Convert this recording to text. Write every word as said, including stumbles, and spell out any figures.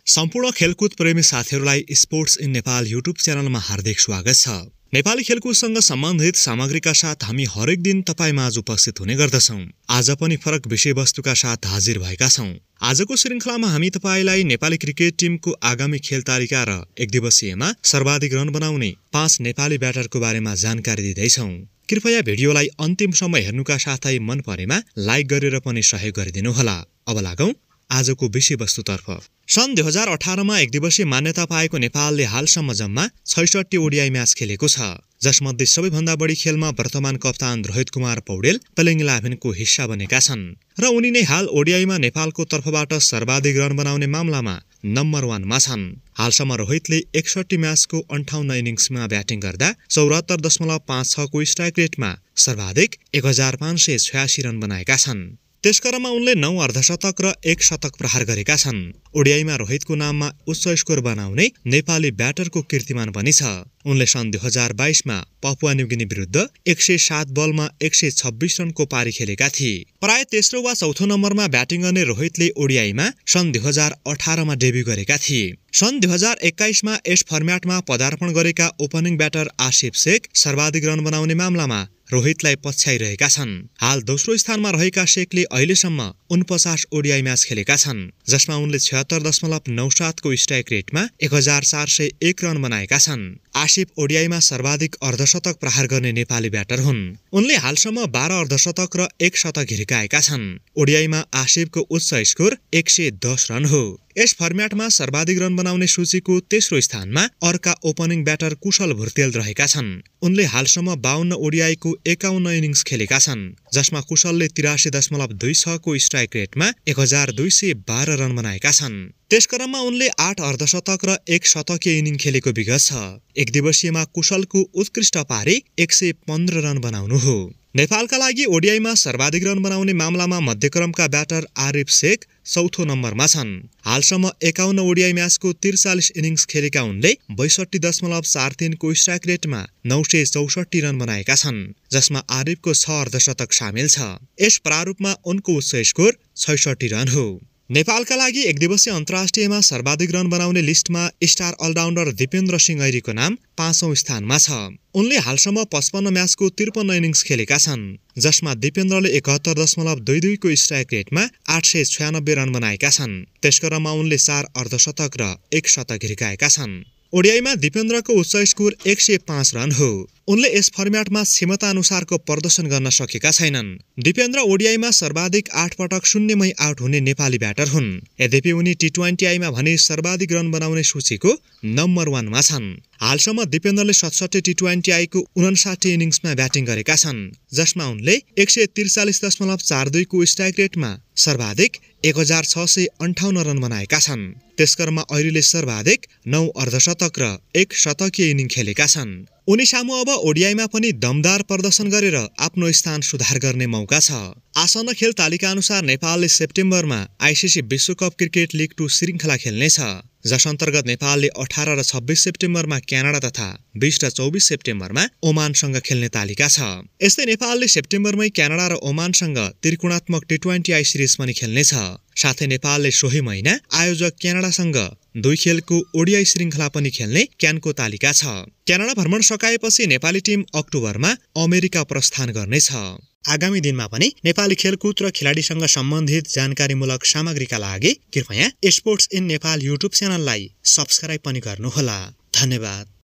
सम्पूर्ण खेलकुद प्रेमी साथीहरूलाई स्पोर्ट्स इन नेपाल युट्युब च्यानलमा हार्दिक स्वागत छ। नेपाली खेलकुदसँग सम्बन्धित सामग्रीका साथ हामी हरेक दिन तपाईमाझ उपस्थित हुने गर्दछौं। आज पनि फरक विषयवस्तुका साथ हाजिर भएका छौं। आजको श्रृंखलामा हामी तपाईलाई नेपाली क्रिकेट टिमको आगामी खेल तालिका र एक दिवसीयमा सर्वाधिक रन बनाउने पाँच नेपाली ब्याटरको बारेमा जानकारी दिँदैछौं। कृपया भिडियोलाई अन्तिमसम्म हेर्नुका साथै मन परेमा लाइक गरेर पनि सहयोग गरिदिनुहोला। अब लागौं आजको विषयवस्तुतर्फ। सन् दुई हजार अठारमा एक दिवसीय मान्यता पाएको नेपालले हालसम्म जम्मा छैसठी ओडिआई म्याच खेलेको छ, जसमध्ये सबैभन्दा बढी खेलमा वर्तमान कप्तान रोहित कुमार पौडेल प्लेइङ इलेभेनको हिस्सा बनेका छन् र उनी नै हाल ओडिआईमा नेपालको तर्फबाट सर्वाधिक रन बनाउने मामलामा नम्बर वानमा छन्। हालसम्म रोहितले एकसठी म्याचको अन्ठाउन्न इनिङ्समा ब्याटिङ गर्दा चौरात्तर दशमलव पाँच छको स्ट्राइक रेटमा सर्वाधिक एक हजार पाँच सय छयासी रन बनाएका छन्। त्यसकरमा उनले नौ अर्धशतक र एक शतक प्रहार गरेका छन्। ओडिआईमा रोहितको नाममा उच्च स्कोर बनाउने नेपाली ब्याटरको कीर्तिमान पनि छ। उनले सन् दुई हजार बाइसमा पपुवा न्युगिनी विरुद्ध एक सय सात बलमा एक सय छब्बीस रनको पारी खेलेका थिए। प्राय तेस्रो वा चौथो नम्बरमा ब्याटिङ गर्ने रोहितले ओडिआईमा सन् दुई हजार अठारमा डेब्यू गरेका थिए। सन् दुई हजार एक्काइसमा यस फर्म्याटमा पदार्पण गरेका ओपनिङ ब्याटर आसिफ शेख सर्वाधिक रन बनाउने मामलामा रोहितलाई पछ्याइरहेका छन्। हाल दोस्रो स्थानमा रहेका शेखले अहिलेसम्म उनपचास ओडिआई म्याच खेलेका छन्, जसमा उनले छयत्तर दशमलव नौ सातको स्ट्राइक रेटमा एक हजार चार सय एक रन बनाएका छन्। आसिफ ओडिआईमा सर्वाधिक अर्धशतक प्रहार गर्ने नेपाली ब्याटर हुन्। उनले हालसम्म बाह्र अर्धशतक र एक शतक हिर्काएका छन्। ओडिआईमा आसिफको उच्च स्कोर एक सय दस रन हो। यस फर्म्याटमा सर्वाधिक रन बनाउने सूचीको तेस्रो स्थानमा अर्का ओपनिङ ब्याटर कुशल भुर्तेल रहेका छन्। उनले हालसम्म बाहन्न ओडिआईको एकाउन्न इनिङ्स खेलेका छन्, जसमा कुशलले तिरासी दशमलव दुई छको स्ट्राइक रेटमा एक हजार दुई सय बाह्र रन बनाएका छन्। त्यसक्रममा उनले आठ अर्धशतक र एक शतकीय इनिङ खेलेको विगत छ। एक दिवसीयमा कुशलको उत्कृष्ट पारी एक सय पन्ध्र रन बनाउनु हो। नेपालका लागि ओडिआईमा सर्वाधिक रन बनाउने मामलामा मध्यक्रमका ब्याटर आरिफ शेख चौथो नम्बरमा छन्। हालसम्म एकाउन्न ओडिआई म्याचको त्रिचालिस इनिङ्स खेलेका उनले बैसठी दशमलव चार तीनको स्ट्राइक रेटमा नौ सय चौसठी रन बनाएका छन्, जसमा आरिफको छ अर्धशतक सामेल छ। यस प्रारूपमा उनको उच्च स्कोर छैसठी रन हो। नेपालका लागि एक दिवसीय अन्तर्राष्ट्रियमा सर्वाधिक रन बनाउने लिस्टमा स्टार अलराउन्डर दिपेन्द्र सिंह ऐरीको नाम पाँचौं स्थानमा छ। उनले हालसम्म पचपन्न म्याचको त्रिपन्न इनिङ्स खेलेका छन्, जसमा दिपेन्द्रले एकहत्तर दशमलव दुई दुईको स्ट्राइक रेटमा आठ सय छयानब्बे रन बनाएका छन्। त्यसकरमा उनले चार अर्धशतक र एक शतक हिर्काएका छन्। ओडिआईमा दिपेन्द्रको उच्च स्कोर एक सय पाँच रन हो। उनले यस फर्म्याटमा क्षमता अनुसारको प्रदर्शन गर्न सकेका छैनन्। दिपेन्द्र ओडिआईमा सर्वाधिक आठ पटक शून्यमै आउट हुने नेपाली ब्याटर हुन्। यद्यपि उनी टी ट्वेन्टी आईमा भने सर्वाधिक रन बनाउने सूचीको नम्बर वानमा छन्। हालसम्म दिपेन्द्रले सतसट्ठी टी ट्वेन्टी आईको उनसाठी इनिङ्समा ब्याटिङ गरेका छन्, जसमा उनले एक सय त्रिचालिस दशमलव चार दुईको स्ट्राइक रेटमा सर्वाधिक एक हजार छ सय अन्ठाउन्न रन बनाएका छन्। त्यसकरमा ऐरीले सर्वाधिक नौ अर्धशतक र एक शतकीय इनिङ खेलेका छन्। उनी सामु अब ओडिआईमा पनि दमदार प्रदर्शन गरेर आफ्नो स्थान सुधार गर्ने मौका छ। आसन्न खेल तालिका अनुसार नेपालले सेप्टेम्बरमा आइसिसी विश्वकप क्रिकेट लिग टू श्रृङ्खला खेल्नेछ, जस अन्तर्गत नेपालले अठार र छब्बिस सेप्टेम्बरमा क्यानाडा तथा बीस र चौबिस सेप्टेम्बरमा ओमानसँग खेल्ने तालिका छ। यस्तै नेपालले सेप्टेम्बरमै क्यानाडा र ओमानसँग त्रिकोणात्मक टी ट्वेन्टी आई सिरिज पनि खेल्नेछ। साथै नेपालले सोही महिना आयोजक क्यानाडासँग दुई खेलको ओडिआई श्रृङ्खला पनि खेल्ने क्यानको तालिका छ। क्यानाडा भ्रमण सकाएपछि नेपाली टिम अक्टोबरमा अमेरिका प्रस्थान गर्नेछ। आगामी दिनमा पनि नेपाली खेलकुद र खेलाडीसँग सम्बन्धित जानकारीमूलक सामग्रीका लागि कृपया स्पोर्ट्स इन नेपाल युट्युब च्यानललाई सब्स्क्राइब पनि गर्नुहोला। धन्यवाद।